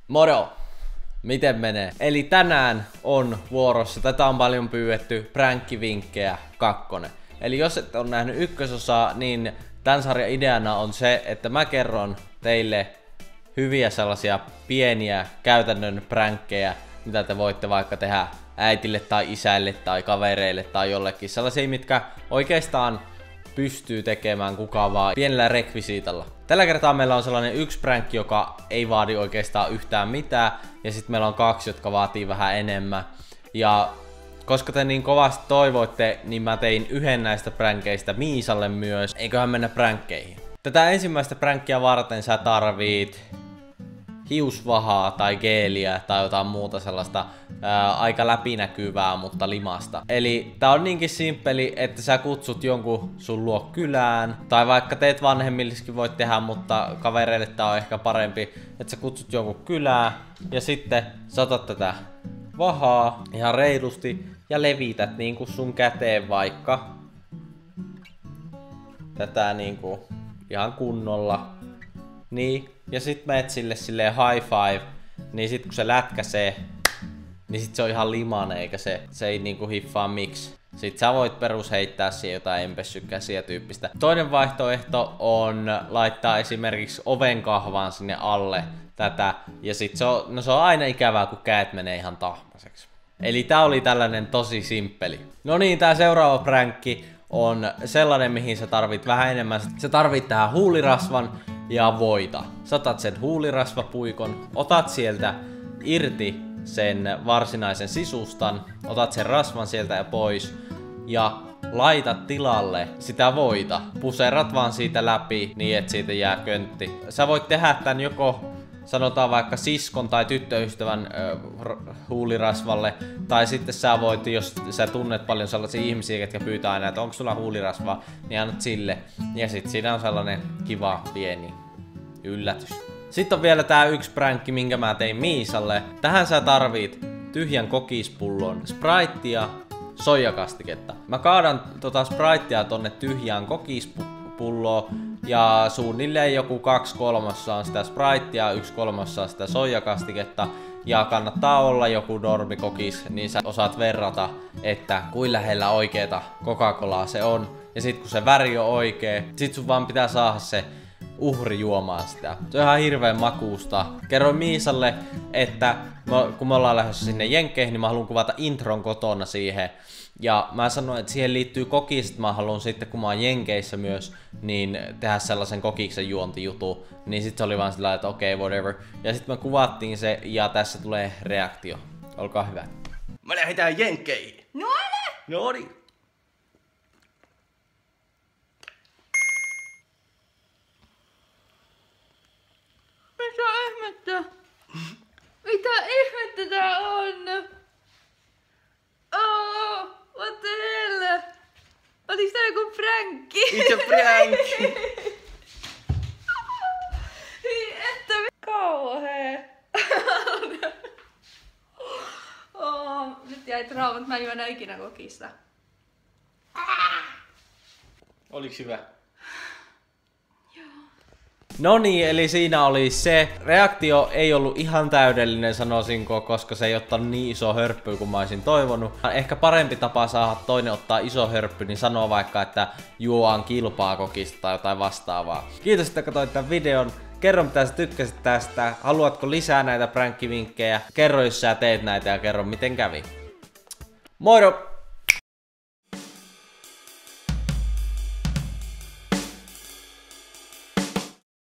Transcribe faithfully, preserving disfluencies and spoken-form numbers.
Moro! Miten menee? Eli tänään on vuorossa, tätä on paljon pyydetty, pränkkivinkkejä kakkonen. Eli jos et ole nähnyt ykkösosaa, niin tämän sarjan ideana on se, että mä kerron teille hyviä sellaisia pieniä käytännön pränkkejä, mitä te voitte vaikka tehdä äitille tai isälle tai kavereille tai jollekin. Sellaisia, mitkä oikeastaan pystyy tekemään kukaan vaan pienellä rekvisiitalla. Tällä kertaa meillä on sellainen yksi pränkki, joka ei vaadi oikeastaan yhtään mitään, ja sitten meillä on kaksi, jotka vaatii vähän enemmän. Ja koska te niin kovasti toivoitte, niin mä tein yhden näistä pränkeistä Miisalle myös. Eiköhän mennä pränkkeihin. Tätä ensimmäistä pränkkiä varten sä tarvit hiusvahaa tai geeliä tai jotain muuta sellaista ää, aika läpinäkyvää, mutta limasta. Eli tää on niinkin simppeli, että sä kutsut jonkun sun luo kylään, tai vaikka teet vanhemmilliskin voit tehdä, mutta kavereille tää on ehkä parempi, että sä kutsut jonkun kylään ja sitten sä otat tätä vahaa ihan reilusti ja levität niinku sun käteen vaikka tätä niinku ihan kunnolla. Niin, ja sit meet sille silleen high five, niin sit kun se lätkäsee, niin sit se on ihan limanen, eikä se, se ei niinku hiffaa miksi. Sit sä voit perus heittää siihen jotain empessykäsiä tyyppistä. Toinen vaihtoehto on laittaa esimerkiksi ovenkahvaan sinne alle tätä, ja sit se on, no se on aina ikävää, kun käet menee ihan tahmaseksi. Eli tää oli tällainen tosi simppeli. No niin, tää seuraava pränkki on sellainen, mihin sä tarvit vähän enemmän. Sä tarvit tähän huulirasvan ja voita. Sä otat sen huulirasvapuikon, otat sieltä irti sen varsinaisen sisustan, otat sen rasvan sieltä ja pois ja laitat tilalle sitä voita. Puserat vaan siitä läpi niin, että siitä jää köntti. Sä voit tehdä tän joko sanotaan vaikka siskon tai tyttöystävän ö, huulirasvalle, tai sitten sä voit, jos sä tunnet paljon sellaisia ihmisiä, jotka pyytää aina, että onko sulla huulirasvaa, niin annat sille. Ja sitten siinä on sellainen kiva pieni yllätys. Sitten on vielä tää yksi pränkki, minkä mä tein Miisalle. Tähän sä tarvit tyhjän kokispullon, Spritea, soijakastiketta. Mä kaadan tota Spritea tonne tyhjään kokispulloon, ja suunnilleen joku kaksi kolmasosaa on sitä Spritea, yksi kolmasosaa sitä soijakastiketta. Ja kannattaa olla joku normikokis, niin sä osaat verrata, että kuin lähellä oikeeta Coca-Colaa se on. Ja sit kun se väri on oikee, sit sun vaan pitää saada se uhri juomaan sitä. Se on ihan hirveän makuusta. Kerroin Miisalle, että kun me ollaan lähdössä sinne Jenkkeihin, niin mä haluan kuvata intron kotona siihen. Ja mä sanoin, että siihen liittyy kokis, että mä haluan sitten, kun mä oon Jenkeissä myös, niin tehdä sellaisen kokiksen juontijutu. Niin sit se oli vaan sillä, että okei, okay, whatever. Ja sit me kuvattiin se, ja tässä tulee reaktio. Olkaa hyvä. Mä lähdetään Jenkkeihin. No älä! Noniin. Mitä ihmettä? Mitä ihmettä tää on? Oh, what the hell? Olis tää joku pränkki? It's a prank! Hyi että kauhee. Oh, nyt jäi traumat, mä en juona ikinä kokista. Oliks hyvä? No niin, eli siinä oli se. Reaktio ei ollut ihan täydellinen, sanoisinko, koska se ei ottanut niin iso hörppy kuin mä olisin toivonut. Ehkä parempi tapa saada toinen ottaa iso hörppy, niin sanoo vaikka, että juoan kilpaa kokista tai jotain vastaavaa. Kiitos, että katsoit tämän videon. Kerro, mitä sä tykkäsit tästä. Haluatko lisää näitä pränkkivinkkejä? Kerro, jos sä teet näitä, ja kerro, miten kävi. Moido!